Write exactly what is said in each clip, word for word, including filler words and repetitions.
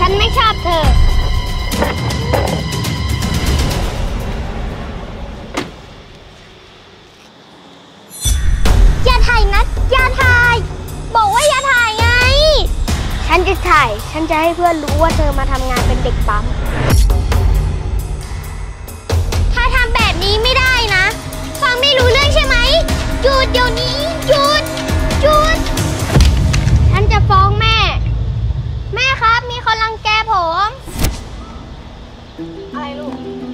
ฉันไม่ชอบเธออย่าถ่ายนัดอย่าถ่ายบอกว่าอย่าถ่ายไงฉันจะถ่ายฉันจะให้เพื่อนรู้ว่าเธอมาทำงานเป็นเด็กปั๊มถ้าทำแบบนี้ไม่ได้นะฟังไม่รู้เรื่องใช่ไหมหยุดเดี๋ยวนี้หยุดหยุดฉันจะฟ้องแม่แม่ครับมีคนรังแกผมอะไรลูก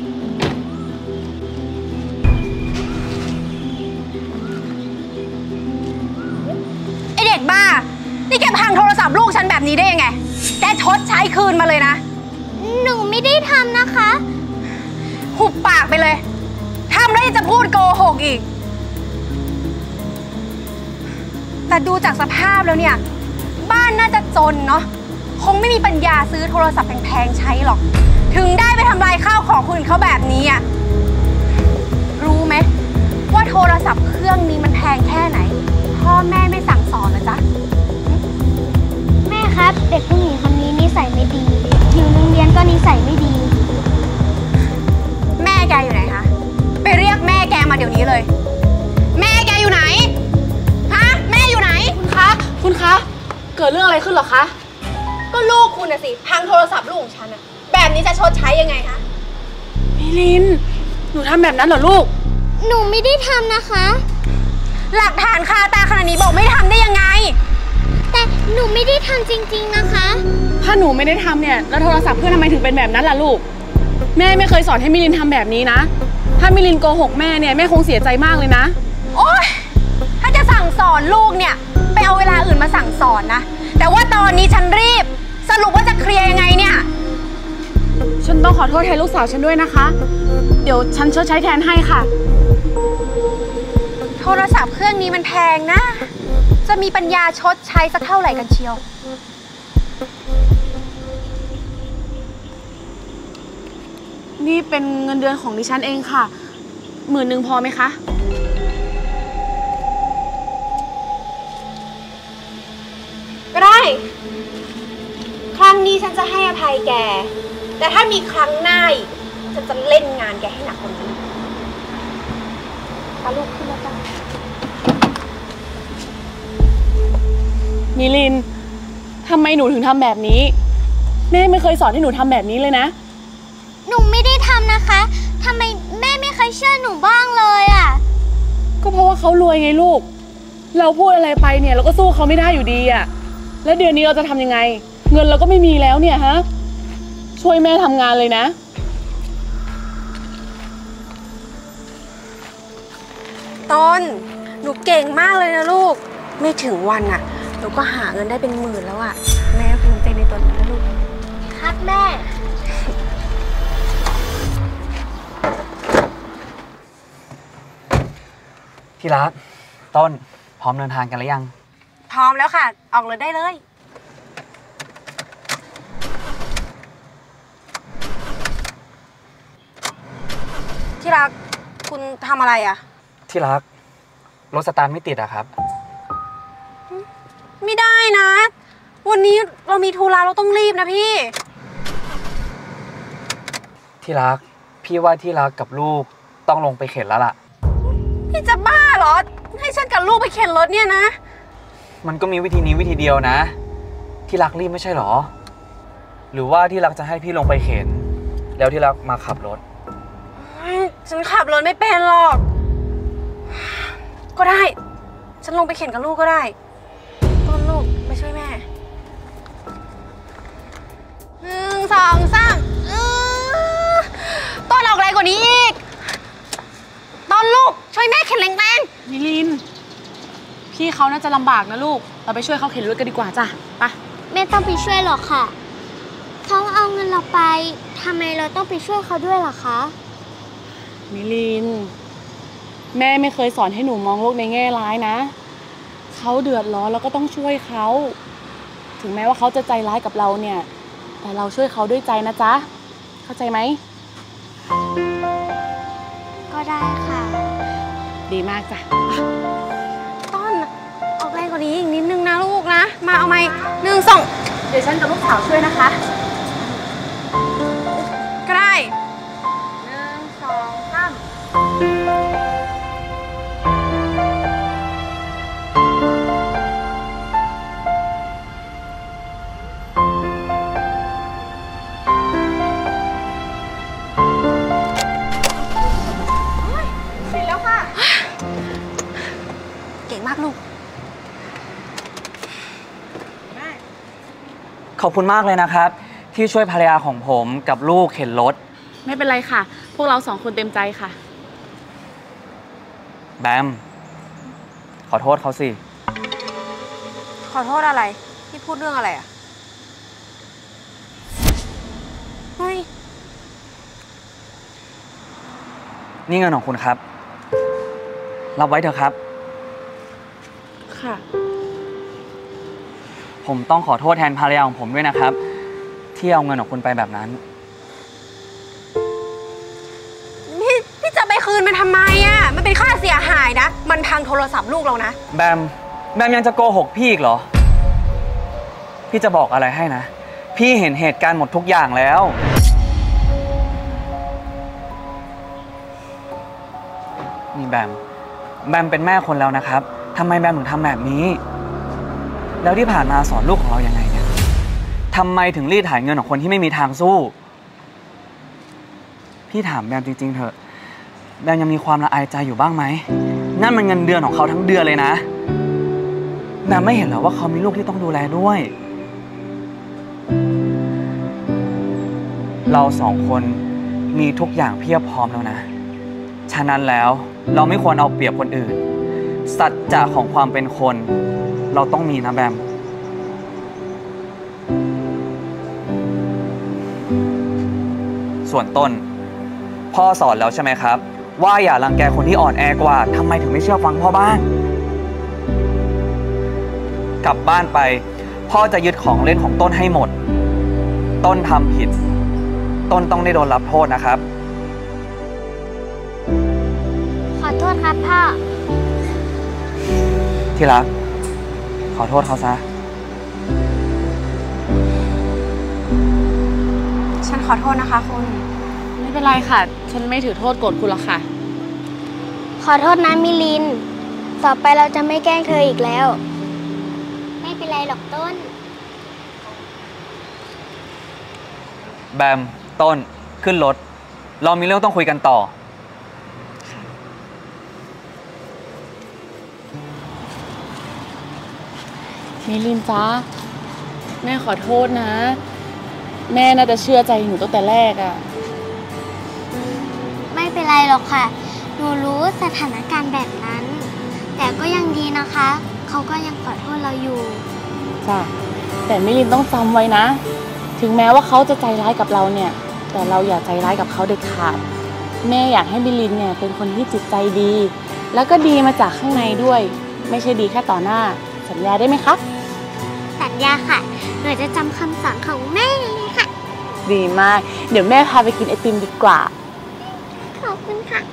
ไอเด็กบ้านี่แกพังโทรศัพท์ลูกฉันแบบนี้ได้ยังไงแกชดใช้คืนมาเลยนะหนูไม่ได้ทำนะคะหุบปากไปเลยทำแล้วจะพูดโกหกอีกแต่ดูจากสภาพแล้วเนี่ยบ้านน่าจะจนเนาะคงไม่มีปัญญาซื้อโทรศัพท์แพงๆใช้หรอกถึงได้ไปทำลายข้าวของคนอื่นเขาแบบนี้อ่ะรู้ไหมว่าโทรศัพท์เครื่องนี้มันแพงแค่ไหนพ่อแม่ไม่สั่งสอนเหรอจ๊ะแม่ครับเด็กผู้หญิงคนนี้นิสัยไม่ดีอยู่โรงเรียนก็นิสัยไม่ดีแม่แกอยู่ไหนคะไปเรียกแม่แกมาเดี๋ยวนี้เลยแม่แกอยู่ไหนฮะแม่อยู่ไหนคุณคะคุณคะเกิดเรื่องอะไรขึ้นเหรอคะก็ลูกคุณน่ะสิพังโทรศัพท์ลูกของฉันอะแบบนี้จะชดใช้ยังไงคะมิลินหนูทำแบบนั้นเหรอลูกหนูไม่ได้ทำนะคะหลักฐานคาตาขนาดนี้บอกไม่ทำได้ยังไงแต่หนูไม่ได้ทำจริงๆนะคะถ้าหนูไม่ได้ทำเนี่ยแล้วโทรศัพท์เพื่อนทำไมถึงเป็นแบบนั้นล่ะลูกแม่ไม่เคยสอนให้มิลินทำแบบนี้นะถ้ามิลินโกหกแม่เนี่ยแม่คงเสียใจมากเลยนะโอ๊ยถ้าจะสั่งสอนลูกเนี่ยไปเอาเวลาอื่นมาสั่งสอนนะแต่ว่าตอนนี้ฉันรีบสรุปว่าจะเคลียร์ยังไงเนี่ยฉันต้องขอโทษแทนลูกสาวฉันด้วยนะคะเดี๋ยวฉันชดใช้แทนให้ค่ะโทรศัพท์เครื่องนี้มันแพงนะจะมีปัญญาชดใช้สักเท่าไหร่กันเชียวนี่เป็นเงินเดือนของดิฉันเองค่ะหมื่นหนึ่งพอไหมคะก็ได้ครั้งนี้ฉันจะให้อภัยแกแต่ถ้ามีครั้งหน้าฉันจะเล่นงานแกให้หนักกว่านี้พาลูกขึ้นแล้วกันมิลินทำไมหนูถึงทำแบบนี้แม่ไม่เคยสอนให้หนูทำแบบนี้เลยนะหนูไม่ได้ทำนะคะทำไมแม่ไม่เคยเชื่อหนูบ้างเลยอ่ะก็เพราะว่าเขารวยไงลูกเราพูดอะไรไปเนี่ยเราก็สู้เขาไม่ได้อยู่ดีอ่ะแล้วเดือนนี้เราจะทำยังไงเงินเราก็ไม่มีแล้วเนี่ยฮะช่วยแม่ทำงานเลยนะต้นหนูเก่งมากเลยนะลูกไม่ถึงวันอ่ะหนูก็หาเงินได้เป็นหมื่นแล้วอ่ะแม่ภูมิใจในตัวหนูนะลูกครับแม่ที่รักต้นพร้อมเดินทางกันหรือยังพร้อมแล้วค่ะออกรถได้เลยที่รักคุณทำอะไรอ่ะที่รักรถสตาร์ทไม่ติดอะครับไม่ได้นะวันนี้เรามีธุระเราต้องรีบนะพี่ที่รักพี่ว่าที่รักกับลูกต้องลงไปเข็นแล้วล่ะพี่จะบ้าเหรอให้ฉันกับลูกไปเข็นรถเนี่ยนะมันก็มีวิธีนี้วิธีเดียวนะที่รักรีบไม่ใช่หรอหรือว่าที่รักจะให้พี่ลงไปเข็นแล้วที่รักมาขับรถฉันขับรถไม่เป็นหรอกก็ได้ฉันลงไปเข็นกับลูกก็ได้ต้นลูกไปช่วยแม่หนึ่งสองสามต้นออกแรงกว่านี้อีกต้นลูกช่วยแม่เข็นแรงๆมิลินพี่เขาน่าจะลำบากนะลูกเราไปช่วยเขาเข็นรถกันดีกว่าจ้ะไปไม่ต้องไปช่วยหรอกค่ะเขาเอาเงินเราไปทำไมเราต้องไปช่วยเขาด้วยล่ะคะมิลินแม่ไม่เคยสอนให้หนูมองโลกในแง่ร้ายนะเขาเดือดร้อนแล้วก็ต้องช่วยเขาถึงแม้ว่าเขาจะใจร้ายกับเราเนี่ยแต่เราช่วยเขาด้วยใจนะจ๊ะเข้าใจไหมก็ได้ค่ะดีมากจ้ะต้นออกแรงกว่านี้อีกนิดนึงนะลูกนะมาเอาไหมหนึ่งสองเดี๋ยวฉันกับลูกสาวช่วยนะคะขอบคุณมากเลยนะครับที่ช่วยภรรยาของผมกับลูกเข็นรถไม่เป็นไรค่ะพวกเราสองคนเต็มใจค่ะแบมขอโทษเขาสิขอโทษอะไรพี่พูดเรื่องอะไรอ่ะเฮ้ยนี่เงินของคุณครับรับไว้เถอะครับค่ะผมต้องขอโทษแทนภรรยาของผมด้วยนะครับที่เอาเงินของคุณไปแบบนั้นพี่พี่จะไปคืนมันทำไมอ่ะมันเป็นค่าเสียหายนะมันพังโทรศัพท์ลูกเรานะแบมแบมยังจะโกหกพี่อีกเหรอพี่จะบอกอะไรให้นะพี่เห็นเหตุการณ์หมดทุกอย่างแล้วนี่แบมแบมเป็นแม่คนแล้วนะครับทำไมแบมถึงทำแบบนี้แล้วที่ผ่านมาสอนลูกของเรายังไงเนี่ยทำไมถึงรีดไถเงินของคนที่ไม่มีทางสู้พี่ถามแบมจริงๆเถอะแบมยังมีความละอายใจอยู่บ้างไหมนั่นมันเงินเดือนของเขาทั้งเดือนเลยนะแบมไม่เห็นเหรอว่าเขามีลูกที่ต้องดูแลด้วยเราสองคนมีทุกอย่างเพียบพร้อมแล้วนะฉะนั้นแล้วเราไม่ควรเอาเปรียบคนอื่นสัจจะของความเป็นคนเราต้องมีนะแบมส่วนต้นพ่อสอนแล้วใช่ไหมครับว่าอย่ารังแกคนที่อ่อนแอกว่าทำไมถึงไม่เชื่อฟังพ่อบ้างกลับบ้านไปพ่อจะยึดของเล่นของต้นให้หมดต้นทำผิดต้นต้องได้โดนรับโทษนะครับขอโทษครับพ่อที่รักขอโทษเขาซะฉันขอโทษนะคะคุณไม่เป็นไรค่ะฉันไม่ถือโทษโกรธคุณหรอกค่ะขอโทษนะมิลินต่อไปเราจะไม่แกล้งเธออีกแล้วไม่เป็นไรหรอกต้นแบมต้นขึ้นรถเรามีเรื่องต้องคุยกันต่อมิลินจ้าแม่ขอโทษนะแม่น่าจะเชื่อใจหนูตั้งแต่แรกอะไม่เป็นไรหรอกค่ะหนูรู้สถานการณ์แบบนั้นแต่ก็ยังดีนะคะเขาก็ยังขอโทษเราอยู่จ้ะแต่มิลินต้องจำไว้นะถึงแม้ว่าเขาจะใจร้ายกับเราเนี่ยแต่เราอย่าใจร้ายกับเขาเด็ดขาดแม่อยากให้มิลินเนี่ยเป็นคนที่จิตใจดีแล้วก็ดีมาจากข้างในด้วยไม่ใช่ดีแค่ต่อหน้าสัญญาได้ไหมคะสัญญาค่ะหนูจะจำคำสอนของแม่เลยค่ะดีมากเดี๋ยวแม่พาไปกินไอติมดีกว่าขอบคุณค่ะ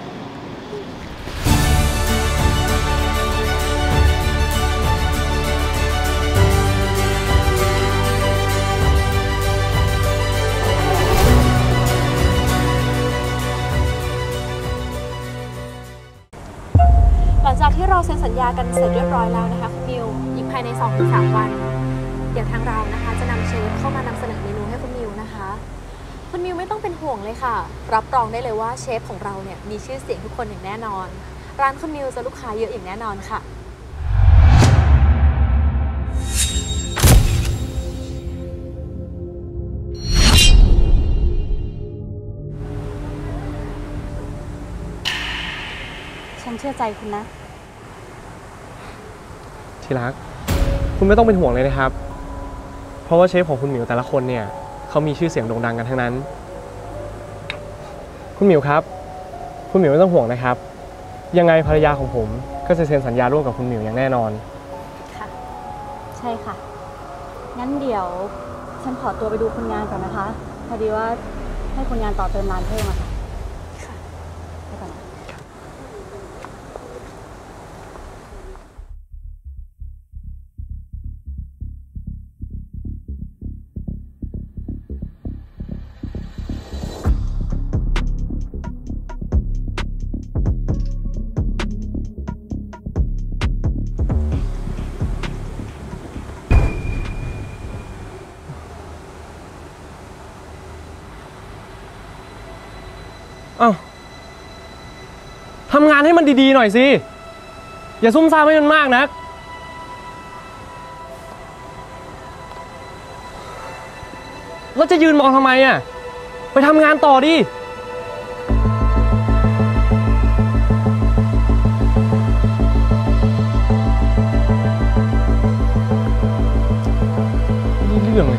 หลังจากที่เราเซ็นสัญญากันเสร็จเรียบร้อยแล้วนะคะคุณมิวอีกภายใน สองถึงสาม วันเดี๋ยวทางเรานะคะจะนำเชฟเข้ามานำเสนอเมนูให้คุณมิวนะคะคุณมิวไม่ต้องเป็นห่วงเลยค่ะรับรองได้เลยว่าเชฟของเราเนี่ยมีชื่อเสียงทุกคนอย่างแน่นอนร้านคุณมิวจะลูกค้าเยอะอย่างแน่นอนค่ะฉันเชื่อใจคุณนะที่รักคุณไม่ต้องเป็นห่วงเลยนะครับเพราะว่าเชฟของคุณหมิวแต่ละคนเนี่ยเขามีชื่อเสียงโด่งดังกันทั้งนั้นคุณหมิวครับคุณหมิวไม่ต้องห่วงนะครับยังไงภรรยาของผมก็จะเซ็นสัญญาร่วมกับคุณหมิวอย่างแน่นอนค่ะใช่ค่ะงั้นเดี๋ยวฉันขอตัวไปดูคนงานก่อนนะคะพอดีว่าให้คนงานต่อเติมร้านเพิ่มอะค่ะค่ะไปก่อนนะอ้าวทำงานให้มันดีๆหน่อยสิอย่าซุ่มซ่ามให้มันมากนักแล้วจะยืนมองทำไมอ่ะไปทำงานต่อดินี่เรื่องเลย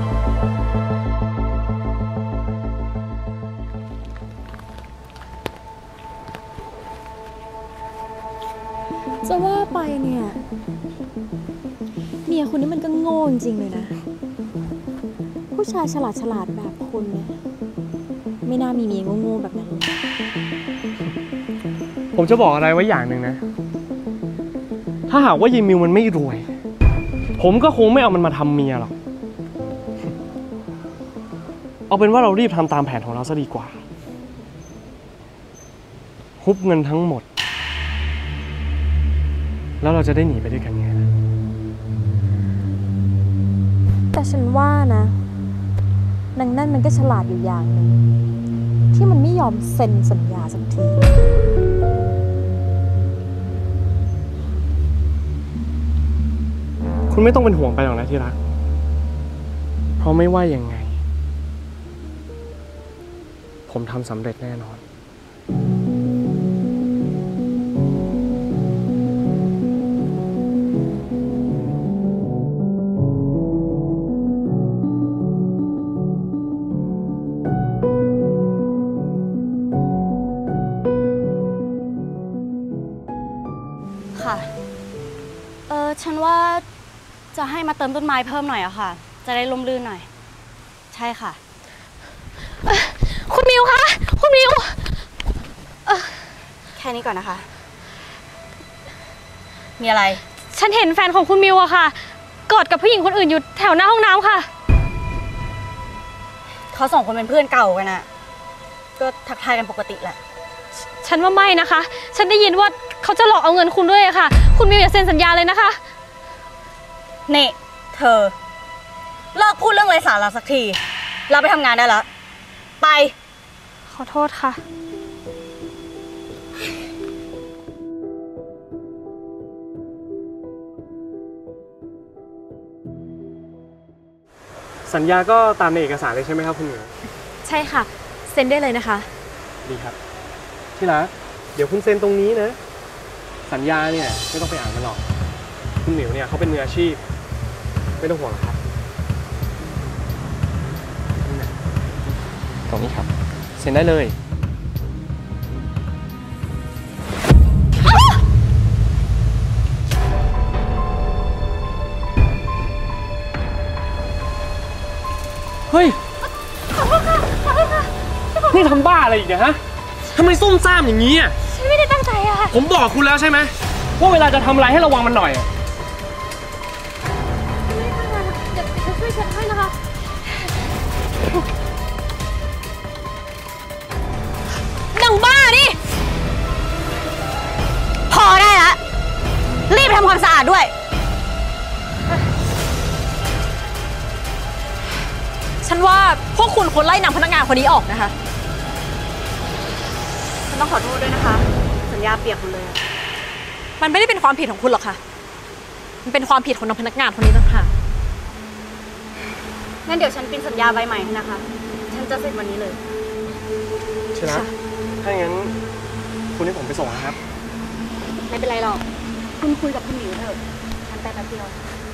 จะว่าไปเนี่ยเมียคุณนี่มันก็โง่จริงๆเลยนะผู้ชายฉลาดฉลาดแบบคุณเนี่ยไม่น่ามีเมียโง่ๆแบบนั้นผมจะบอกอะไรไว้อย่างหนึ่งนะถ้าหากว่ายีมิวมันไม่รวยผมก็คงไม่เอามันมาทำเมียหรอกเอาเป็นว่าเรารีบทำตามแผนของเราซะดีกว่าฮุบเงินทั้งหมดแล้วเราจะได้หนีไปด้วยกันไงล่ะแต่ฉันว่านะนางนั่นมันก็ฉลาดอยู่อย่างหนึ่งที่มันไม่ยอมเซ็นสัญญาสักทีคุณไม่ต้องเป็นห่วงไปหรอกนะที่รักเพราะไม่ว่ายังไงผมทำสำเร็จแน่นอนค่ะเออฉันว่าจะให้มาเติมต้นไม้เพิ่มหน่อยอะค่ะจะได้ร่มรื่นหน่อยใช่ค่ะคุณมิวคะคุณมิวแค่นี้ก่อนนะคะมีอะไรฉันเห็นแฟนของคุณมิวอะค่ะกอดกับผู้หญิงคนอื่นอยู่แถวหน้าห้องน้ำค่ะเขาสองคนเป็นเพื่อนเก่ากันอะก็ทักทายกันปกติแหละฉันว่าไม่นะคะฉันได้ยินว่าเขาจะหลอกเอาเงินคุณด้วยค่ะคุณมิวอย่าเซ็นสัญญาเลยนะคะนี่เธอเลิกพูดเรื่องไร้สาระสักทีเราไปทำงานได้แล้วไปขอโทษค่ะสัญญาก็ตามในเอกสารเลยใช่ไหมครับคุณหมิวใช่ค่ะเซ็นได้เลยนะคะดีครับที่รักเดี๋ยวคุณเซ็นตรงนี้นะสัญญาเนี่ยไม่ต้องไปอ่านมันหรอกคุณหมิวเนี่ยเขาเป็นมืออาชีพไม่ต้องห่วงครับตรงนี้ครับเซ็นได้เลยเฮ้ยนี่ทำบ้าอะไรอีกเนี่ยฮะทำไมซุ่มซ่ามอย่างนี้อ่ะฉันไม่ได้ตั้งใจอะผมบอกคุณแล้วใช่ไหมว่าเวลาจะทำอะไรให้ระวังมันหน่อยอ่ะเดี๋ยวฉันช่วยเช็ดให้นะคะนางบ้านี่พอได้ละรีบทำความสะอาดด้วยฉันว่าพวกคุณควรไล่นางพนักงานคนนี้ออกนะคะฉันต้องขอโทษด้วยนะคะสัญญาเปียกหมดเลยมันไม่ได้เป็นความผิดของคุณหรอกค่ะมันเป็นความผิดของนางพนักงานคนนี้ต่างหากงั้นเดี๋ยวฉันปริ้นสัญญาใบใหม่ให้นะคะฉันจะเซ็นวันนี้เลยใช่ไหมถ้าอย่างนั้นคุณให้ผมไปส่งนะครับไม่เป็นไรหรอกคุณคุยกับคุณหมิวเถอะฉันไปแป๊บเดียว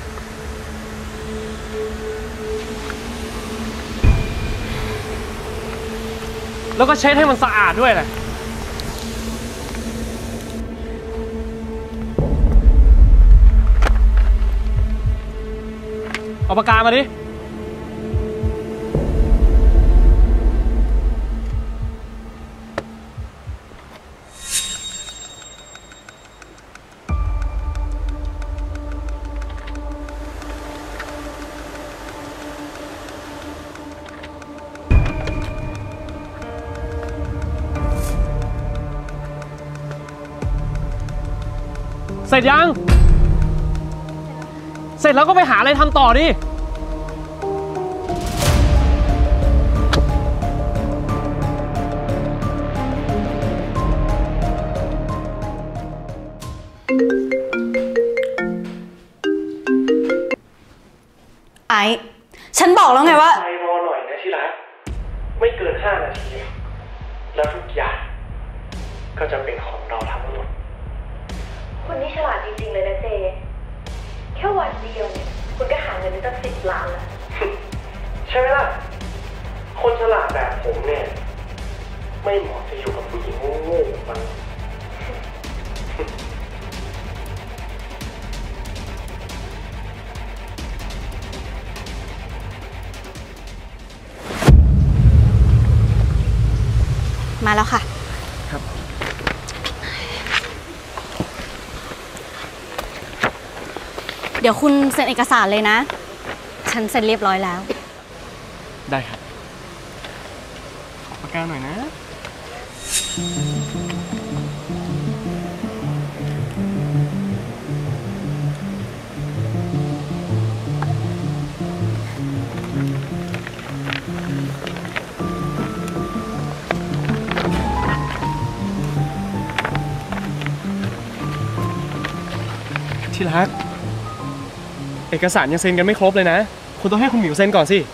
แล้วก็เช็ดให้มันสะอาดด้วยแหละเอาปากกามาดิเสร็จยังเสร็จแล้วก็ไปหาอะไรทำต่อดิไอ้ฉันบอกแล้วไงว่าใจรอหน่อยไม่เกินห้านาทีแล้วทุกอย่างก็จะเป็นของเราทั้งหมดคุณนี่ฉลาดจริงๆเลยนะเจแค่วันเดียวเนี่ยคุณก็หาเงินได้ตั้งสิบล้านแล้วใช่ไหมล่ะคนฉลาดแบบผมเนี่ยไม่เหมาะจะอยู่กับผู้หญิงโง่ๆแบบมันมาแล้วค่ะครับเดี๋ยวคุณเซ็นเอกสารเลยนะ ฉันเซ็นเรียบร้อยแล้วได้ครับขอปากกาหน่อยนะที่รักเอกสารยังเซ็นกันไม่ครบเลยนะคุณต้องให้คุณหมิวเซ็นก่อนสิ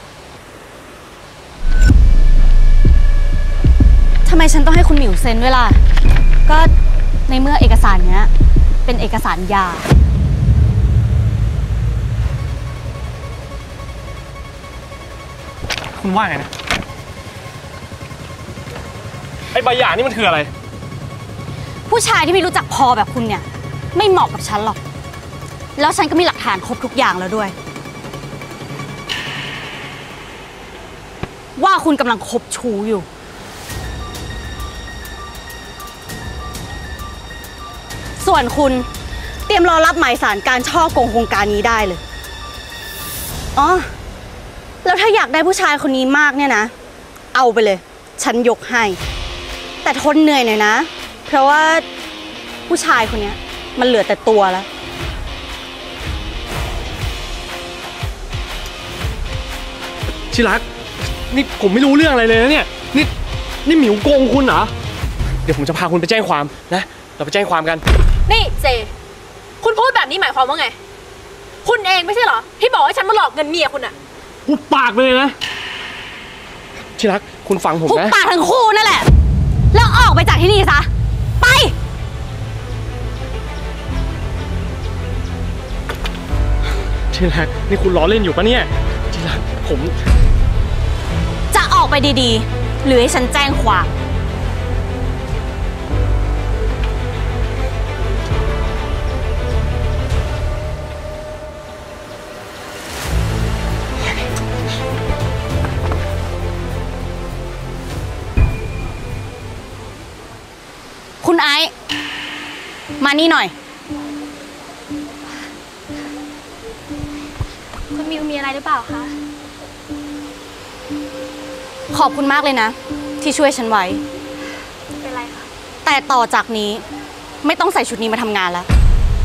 ทำไมฉันต้องให้คุณหมิวเซ็นด้วยล่ะ ก็ในเมื่อเอกสารเนี้ยเป็นเอกสารหย่าคุณว่าไงนะไอ้ใบหย่านี่มันคืออะไรผู้ชายที่ไม่รู้จักพอแบบคุณเนี่ยไม่เหมาะกับฉันหรอกแล้วฉันก็มีหลักฐานครบทุกอย่างแล้วด้วยว่าคุณกำลังคบชู้อยู่ส่วนคุณเตรียมรอรับหมายสารการช่อโกงโครงการนี้ได้เลยอ๋อแล้วถ้าอยากได้ผู้ชายคนนี้มากเนี่ยนะเอาไปเลยฉันยกให้แต่ทนเหนื่อยหน่อยนะเพราะว่าผู้ชายคนนี้มันเหลือแต่ตัวแล้วชิรักนี่ผมไม่รู้เรื่องอะไรเลยนะเนี่ยนี่นี่หมิวโกงคุณเหรอเดี๋ยวผมจะพาคุณไปแจ้งความนะเราไปแจ้งความกันนี่เจคุณพูดแบบนี้หมายความว่าไงคุณเองไม่ใช่เหรอที่บอกให้ฉันมาหลอกเงินเมียคุณอะหุบปากไปเลยนะชิรักคุณฟังผมนะหุบปากทั้งคู่นั่นแหละแล้วออกไปจากที่นี่ซะไปชิรักนี่คุณล้อเล่นอยู่ปะเนี่ยชิรักผมจะออกไปดีๆหรือให้ฉันแจ้งความคุณไอซ์มานี่หน่อยคุณมิวมีอะไรหรือเปล่าคะขอบคุณมากเลยนะที่ช่วยฉันไว้เป็นไรคะแต่ต่อจากนี้ไม่ต้องใส่ชุดนี้มาทำงานแล้ว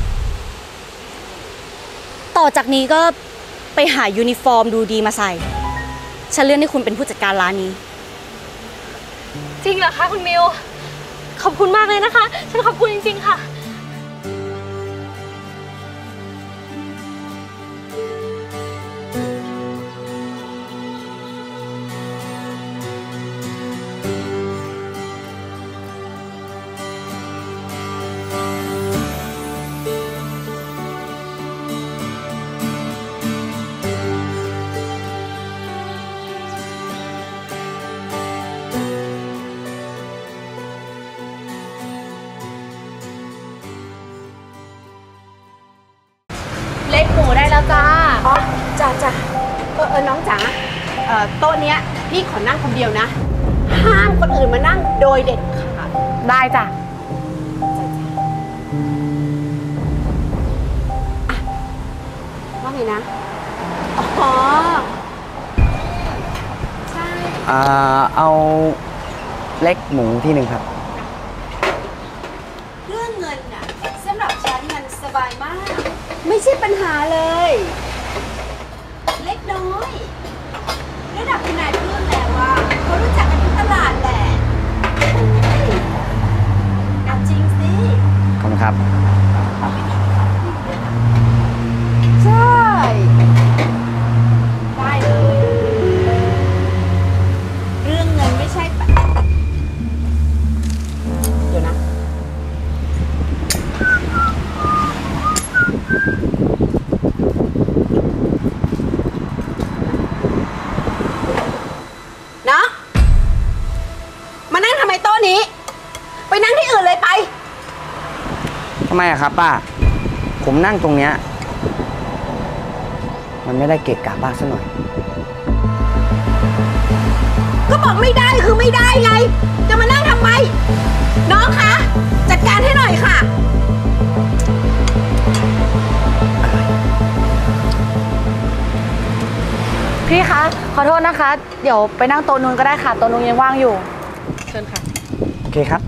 ต่อจากนี้ก็ไปหายูนิฟอร์มดูดีมาใส่ฉันเลื่อนให้คุณเป็นผู้จัดการร้านนี้จริงเหรอคะคุณมิวขอบคุณมากเลยนะคะฉันขอบคุณจริงๆค่ะเล็กหมูได้แล้วจ้าอ๋อจ้าจ้าเออเออน้องจ๋าเอ่อโต๊ะเนี้ยพี่ขอนั่งคนเดียวนะห้ามคนอื่นมานั่งโดยเด็ดขาดได้จ้ะว่าไงนะอ๋อใช่อ่าเอาเล็กหมูที่หนึ่งครับเรื่องเงินน่ะสำหรับฉันมันสบายมากไม่ใช่ปัญหาเลยเล็กน้อยระดับคุณนายเพื่อนแล้วว่าเขารู้จักกันทั้งตลาดแหละเอาจริงสิขอบคุณครับใช่ได้เลยเรื่องอะครับป้าผมนั่งตรงเนี้ยมันไม่ได้เกะกะป้าซะหน่อยก็บอกไม่ได้คือไม่ได้ไงจะมานั่งทำไมน้องคะจัดการให้หน่อยค่ะพี่คะขอโทษนะคะ เดี๋ยวไปนั่งโต๊ะนู้นก็ได้ค่ะโต๊ะนู้นยังว่างอยู่เชิญค่ะโอเคครับ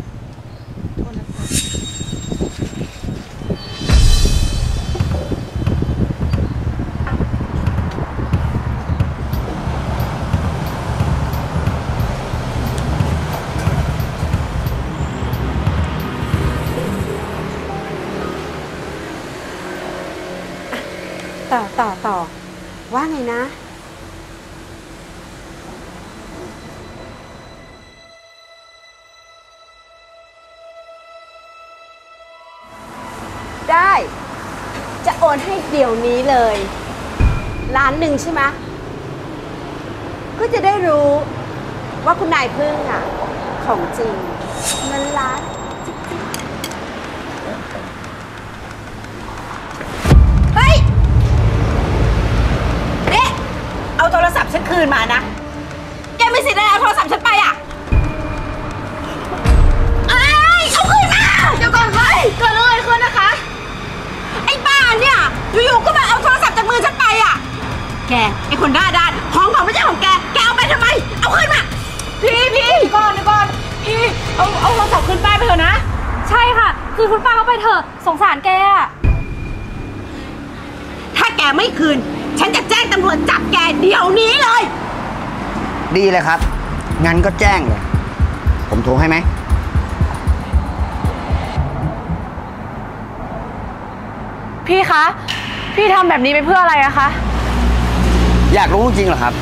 ต่อต่อต่อว่าไงนะได้จะโอนให้เดี๋ยวนี้เลยล้านหนึ่งใช่ไหมก็จะได้รู้ว่าคุณนายพึ่งอ่ะของจริงเงินล้านเฮ้ยเนี่ยเอาโทรศัพท์ฉันคืนมานะแกไม่สิทธิ์อะไรเอาโทรศัพท์ฉันไปอ่ะเอ้ยเอาคืนมาเดี๋ยวก่อนเฮ้ยเกิดอะไรขึ้นนะคะไอ้บ้าเนี่ยอยู่ๆก็มาเอาโทรศัพท์จากมือฉันไปอ่ะแกไอ้คนด้าด้านของของไม่ใช่ของแกแกเอาไปทำไมเอาคืนมาพี่พี่ก่อนเดี๋ยวก่อนพี่เอาเอาโทรศัพท์คืนป้าไปเถอะนะใช่ค่ะคือคุณป้าเขาไปเถอะสงสารแกอ่ะถ้าแกไม่คืนฉันจะแจ้งตำรวจจับแกเดี๋ยวนี้เลยดีเลยครับงั้นก็แจ้งเลยผมโทรให้ไหมพี่คะพี่ทำแบบนี้ไปเพื่ออะไรอะคะอยากรู้จริงเหรอครับ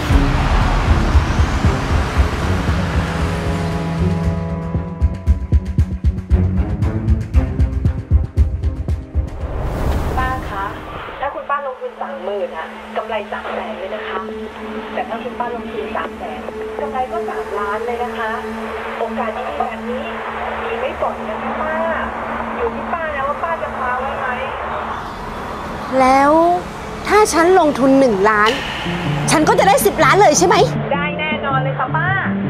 ป้าคะถ้าคุณป้าลงทุนสามหมื่นอะกำไรสามแสนเลยนะคะแต่ถ้าคุณป้าลงทุนสามแสนกำไรก็สามล้านเลยนะคะโอกาสดีๆแบบนี้มีไม่บ่อยนะคะป้าอยู่ที่ป้านะว่าป้าจะคว้าไว้ไหมแล้วถ้าฉันลงทุนหนึ่งล้านฉันก็จะได้สิบล้านเลยใช่ไหมได้แน่นอนเลยค่ะป้า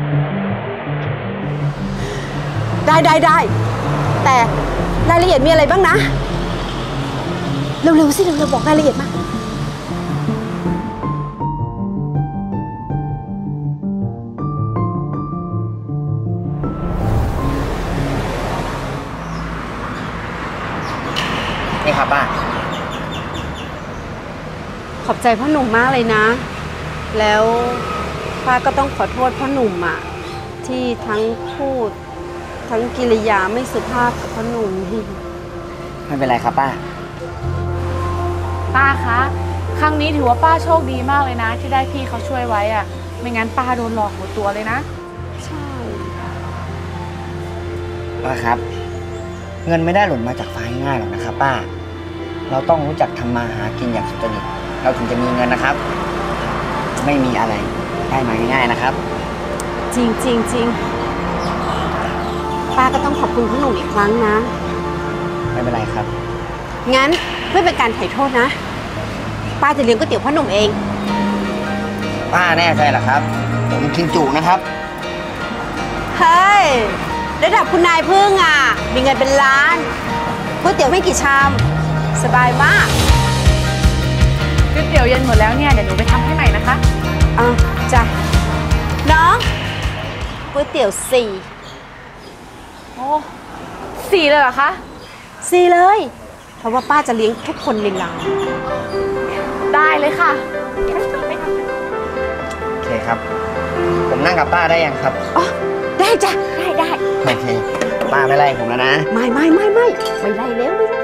ได้ได้ได้แต่รายละเอียดมีอะไรบ้างนะเร็วๆสิเร็วๆบอกรายละเอียดมานี่ครับป้าขอบใจพ่อหนุ่มมากเลยนะแล้วป้าก็ต้องขอโทษพ่อหนุ่มอ่ะที่ทั้งพูดทั้งกิริยาไม่สุภาพกับพ่อหนุ่มไม่เป็นไรครับป้าป้าคะครั้งนี้ถือว่าป้าโชคดีมากเลยนะที่ได้พี่เขาช่วยไว้อะไม่งั้นป้าโดนหลอกหมดตัวเลยนะใช่ป้าครับเงินไม่ได้หล่นมาจากฟ้าง่ายหรอกนะครับป้าเราต้องรู้จักทำมาหากินอย่างสุจริตเราถึงจะมีเงินนะครับไม่มีอะไรได้มาง่ายๆนะครับจริงจริงจริงป้าก็ต้องขอบคุณพ่อหนุ่มอีกครั้งนะไม่เป็นไรครับงั้นเพื่อเป็นการไถ่โทษนะป้าจะเลี้ยงก๋วยเตี๋ยวพ่อหนุ่มเองป้าแน่ใจเหรอครับผมกินจุนะครับเฮ้ยระดับคุณนายพึ่งอ่ะมีเงินเป็นล้านก๋วยเตี๋ยวไม่กี่ชามสบายมากก๋วยเตี๋ยวเย็นหมดแล้วเนี่ยเดี๋ยวหนูไปทำให้ใหม่นะคะอ่ะจ้ะน้องก๋วยเตี๋ยวสี่โอ้สี่เลยเหรอคะสี่เลยเพราะว่าป้าจะเลี้ยงทุกคนในร้านได้เลยค่ะโอเคครับผมนั่งกับป้าได้ยังครับอ๋อได้จ้ะได้ได้โอเคป้าไม่ไล่ผมแล้วนะไม่ไม่ไม่ไม่ไม่ไล่แล้วไม่ไล่